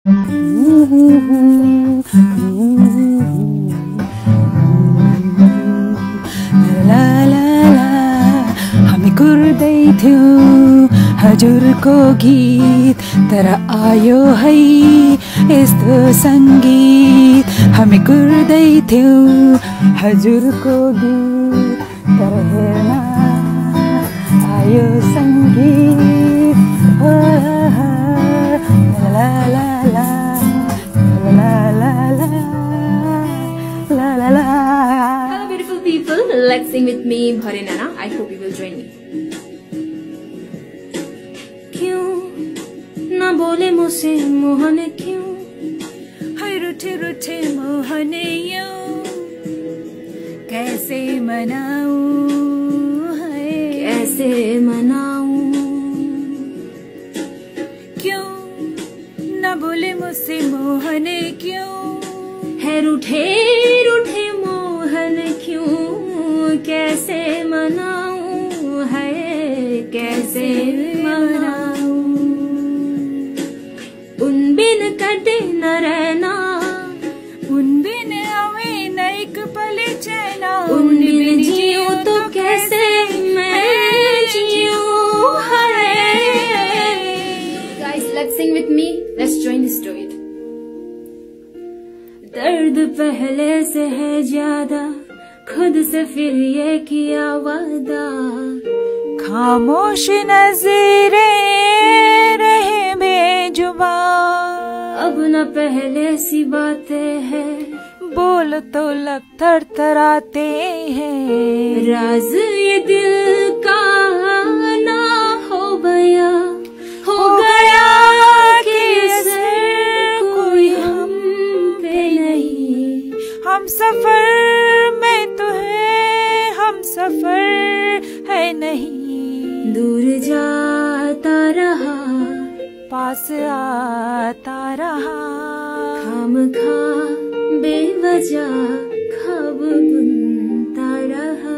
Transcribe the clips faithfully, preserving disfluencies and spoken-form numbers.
हामी कुर्दै थियौं हजुरको गीत तर आयो है यस्तो संगीत। हामी कुर्दै थियौं हजुरको गीत तर हेर्न आयो संगीत। ला ला ला ला ला ला ला ला। Hello beautiful people, let's sing with me Bhare Nana. I hope you will join me. क्यों ना बोले मुझसे मोहन क्यों, हाय रूठे रूठे मोहन यूं कैसे मनाऊं, हाय कैसे मनाऊं। क्यों ना बोले मुझसे मोहन क्यों, है रूठे रूठे मोहन क्यों, कैसे मनाऊं, है कैसे मनाऊं। उन बिन कटे न रहना, उन बिन आवे न एक पल चैना, उन बिन जियूं तो कैसे मैं जियूं। Guys, let's sing with me. Let's join this story. दर्द पहले से है ज्यादा, खुद से फिर ये किया वादा। खामोश नजरें रहे बेजुबान, अब न पहले सी बातें हैं, बोल तो लब थरथराते हैं। राज ये दिल का ना हो गया, हो गया कि असर कोई हम पे नहीं। हम सफर में तो है, हम सफर है नहीं। दूर जाता रहा, पास आता रहा, खामखा बेवजह ख्वाब बुनता रहा।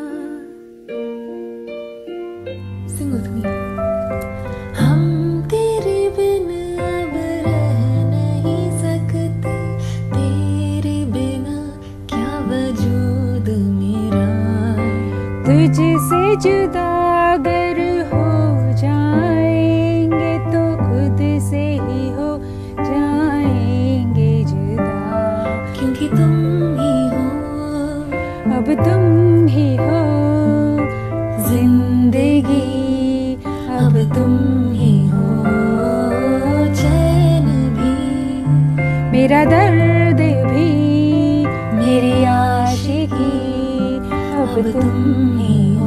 Sing with me. हम तेरे बिन अब रह नहीं सकते, तेरे बिना क्या वजूद मेरा। तुझसे जुदा अगर हो जाएंगे तो खुद से ही हो जाएंगे जुदा। क्योंकि तुम ही हो, अब तुम ही हो जिंदगी, अब तुम ही हो चैन भी, मेरा दर्द भी, मेरी आशिकी, अब तुम ही हो।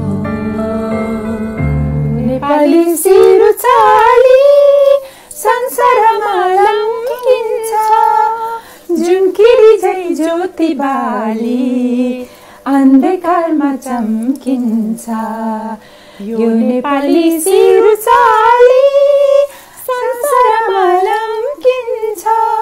नेपाली सिरुचाली संसारमा लम्किन्छ, जुनकिरी झै ज्योति बाली अन्धकारमा चम्किन्छ। यो नेपाली सिरुचाली संसारमा लम्किन्छ,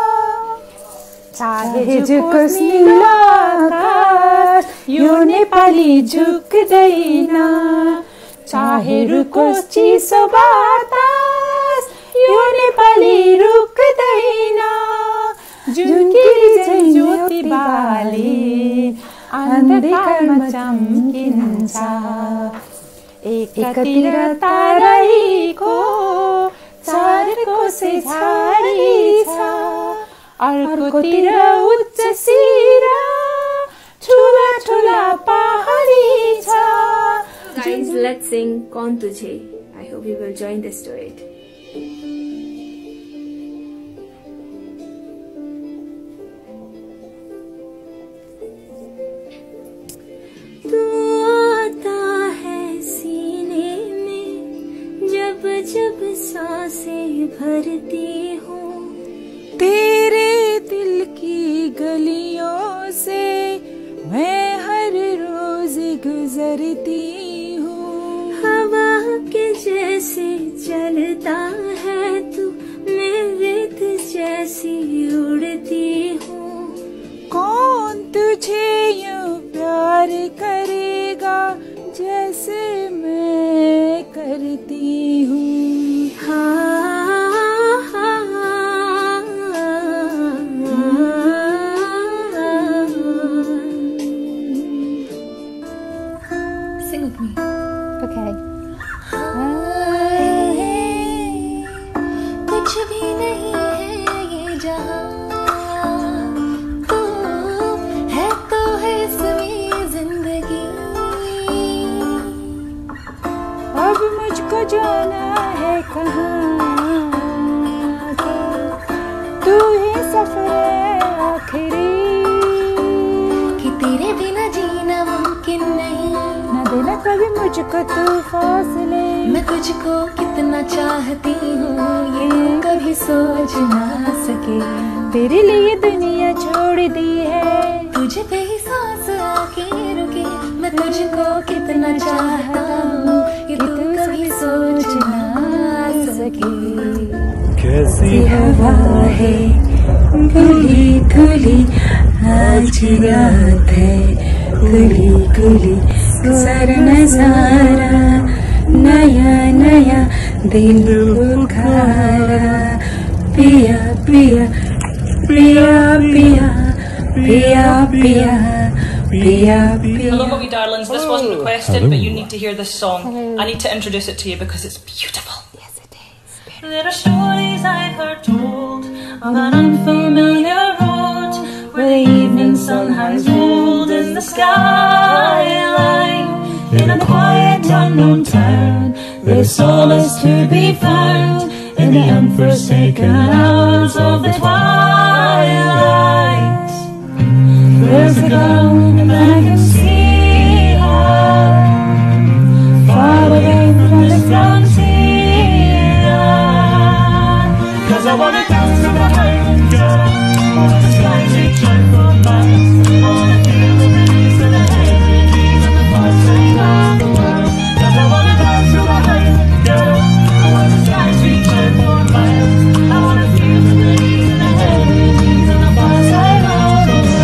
चाहे झुकोस् नीलो आकाश यो नेपाली झुक्दैन, चाहे रुकोस् चिसो बातास यो नेपाली रुक्दैन। जुनकिरी झै ज्योति बाली अन्धकारमा चम्किन्छ, एकातिर ताराइको चारको से झाडी छ, अर्कोतिर उच्च शिरा ठुला ठुला पहाडी छ। Guys, let's sing Kaun Tujhe. I hope you will join this duet. तू आता है सीने में जब जब सांसें भरती हूँ, तेरे दिल की गलियों से मैं हर रोज गुजरती हूँ। हवा के जैसे चलता है तू, मैं रेत जैसी उड़ती हूँ। कौन तुझे यूं प्यार करेगा जैसे मैं करती हूँ। हाँ, हाँ, हाँ, सफर आखिरी कि तेरे बिना जीना मुमकिन नहीं, न देना कभी मुझको तू फासले। मैं तुझको कितना चाहती हूँ ये कभी सोच ना सके। तेरे लिए दुनिया छोड़ दी है, तुझे पे ही सांस आके रुके। मैं तुझको कितना चाहता हूँ ये तू कभी सोच ना सके। कैसी हवा है खुली खुली आज रात है, खुली खुली सर नजारा नया नया दिल बुखारा। पिया पिया पिया पिया पिया पिया पिया पिया। Hello, Movie Darlings. This wasn't requested, but you need to hear this song. I need to introduce it to you because it's beautiful. Yes, it is. There are stories I've heard told of an unfamiliar road where the evening sun hangs gold in the skyline. In a quiet, unknown town, there's solace to be found in the unforsaken hours of the twilight. There's a girl and I can see her far away from the frontier. 'Cause I wanna dance to the Highland girl, I wanna skies reach out for miles, I wanna feel the breeze of the Highland breeze on the far side of the world. 'Cause I wanna dance to the Highland girl, I wanna skies reach out for miles, I wanna feel the breeze of the Highland breeze on the far side of the world.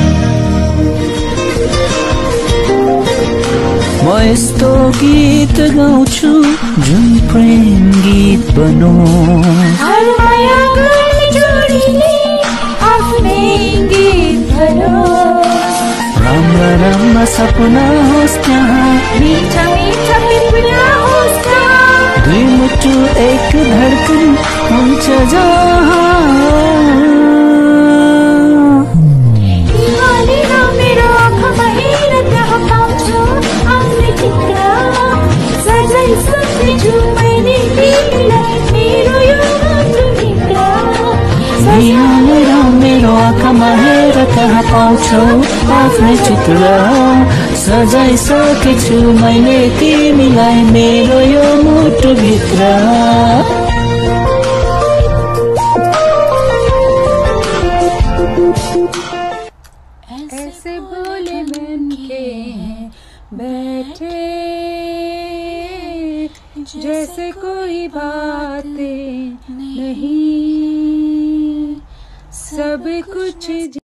म यस्तो गीत गाउँछु जुन प्रेम गीत बनोस्, माया गर्ने जोडीले आफ्नै गीत भनोस्। राम्रा राम्रा सपना होस् त्यहाँ, मीठा मीठा पिपना होस् त्यहाँ, दुई मुटु एक धडकन हुन्छ जहाँ। हिमालेर मेरो आँखामा हेर त्यहाँ पाउँछु आफ्नै चित्र। सजाइ सक्नेछु मैले तिमीलाई मेरो यो मातृभित्र। हिमालेर मेरो आँखामा हेर त्यहाँ पाउँछौ आफ्नै चित्र। सजाइसकेछु मैले तिमीलाई मेरो यो मुटुभित्र। ऐसे बोले मन के बैठे जैसे कोई बातें नहीं, सब कुछ